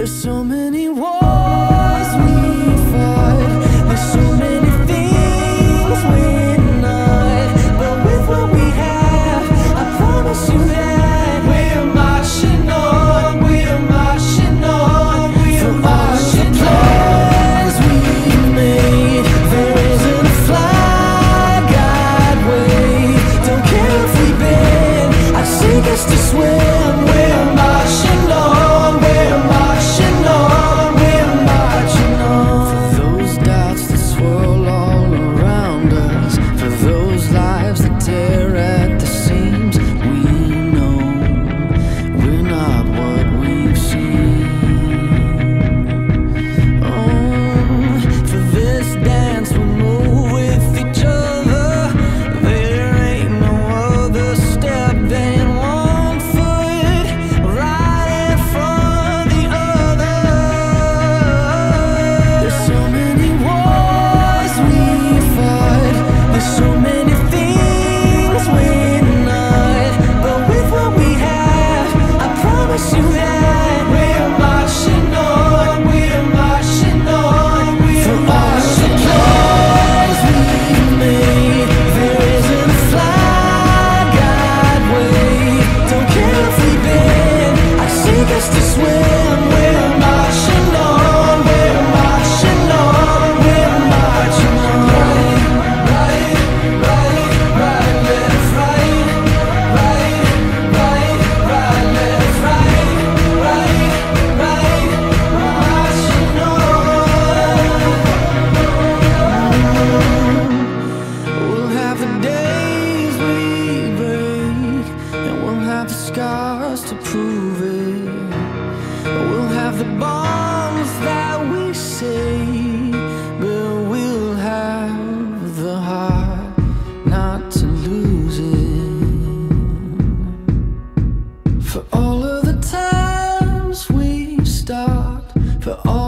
There's so many wars we fight, there's so many things we're not, but with what we have, I promise you that we're marching on, we're marching on, we're marching on. Plans we've made, there isn't a flag I'd wave. Don't care if we bend, I'd sink us to swim. We're marching on, we're marching on, we're marching on. For those doubts that swirl all around us, for those lives that tear at the seams, we know we're not what we've seen. Oh, for this dance we move with each other. There ain't no other step than one foot right in front of the other. There's so many wars we fight, there's so many things we're not, but with what we have, I promise you that we're marching on, we're marching on, we're marching on. Plans we've made, there isn't a flag I'd wave. Don't care if we bend, I'd sink us to swim. We're marching on, we're marching on, we're marching on. Right, left, right, left, right, marching on. We'll have the days we break, and we'll have the scars to prove it. We'll have the bombs that we say, but we'll have the heart not to lose it. For all of the times we stopped, for all